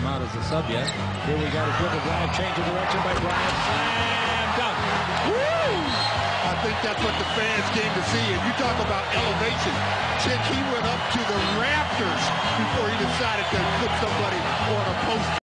him out as a sub yet. Here we got a dribble drive, change of direction by Bryant. Slam dunk. Woo! I think that's what the fans came to see. And you talk about elevation. Chick, he went up to the rafters before he decided to put somebody